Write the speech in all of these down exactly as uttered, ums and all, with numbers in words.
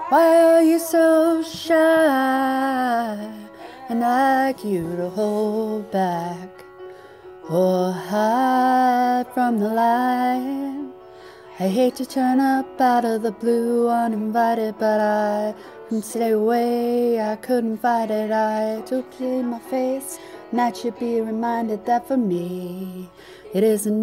Why are you so shy and like you to hold back or hide from the light? I hate to turn up out of the blue uninvited, but I couldn't stay away, I couldn't fight it. I took it in my face, and I should be reminded that for me it isn't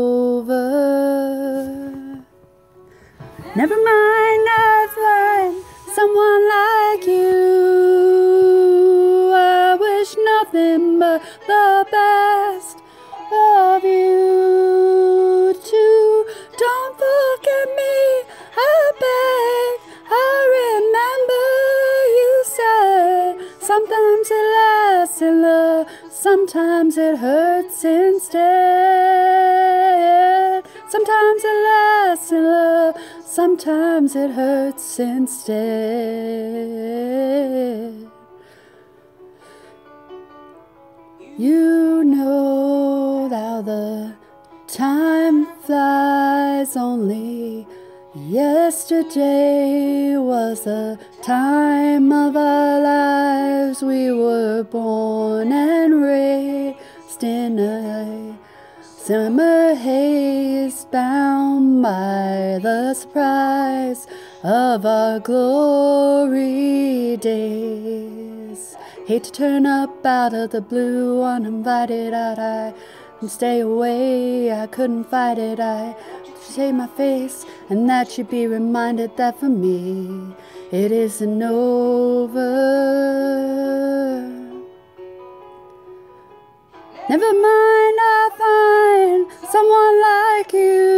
over. Never mind, I'll find someone like you. I wish nothing but the best of you too. Don't forget me, I beg. I remember you said sometimes it lasts in love, sometimes it hurts instead. Sometimes it lasts in love, sometimes it hurts instead. You know how the time flies, only yesterday was the time of our lives. We were born and raised in a summer haze, bound by the surprise of our glory days. Hate to turn up out of the blue uninvited, I and stay away, I couldn't fight it. I save my face, and that should be reminded that for me it isn't over. Never mind, I'll find someone like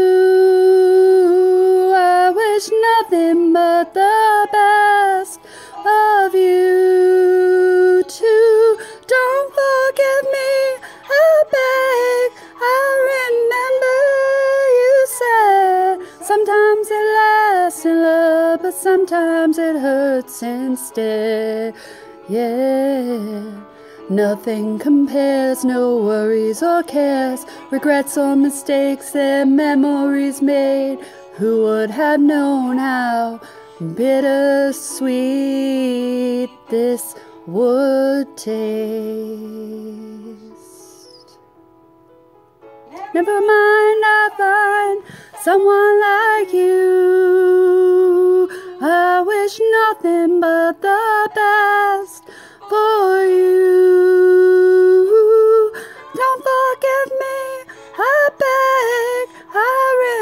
you. I wish nothing but the best of you too. Don't forget me, I beg. I remember you said sometimes it lasts in love, but sometimes it hurts instead. Yeah. Nothing compares, no worries or cares, regrets or mistakes that memories made. Who would have known how bittersweet this would taste? Never mind, I find someone like you. I wish nothing but the best for you. Don't forget me, I beg. I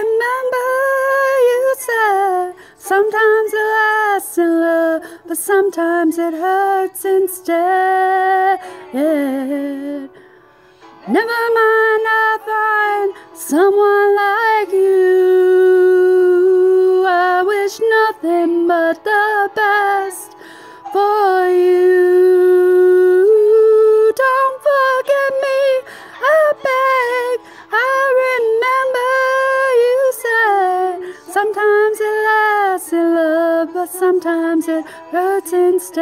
remember you said sometimes it lasts in love, but sometimes it hurts instead. Never mind, I find someone like you. I wish nothing but the best for you. Don't forget me, I beg. I remember you said sometimes it lasts in love, but sometimes it hurts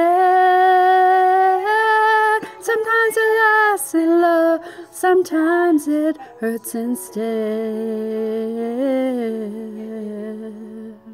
instead. Sometimes it lasts in love, sometimes it hurts instead.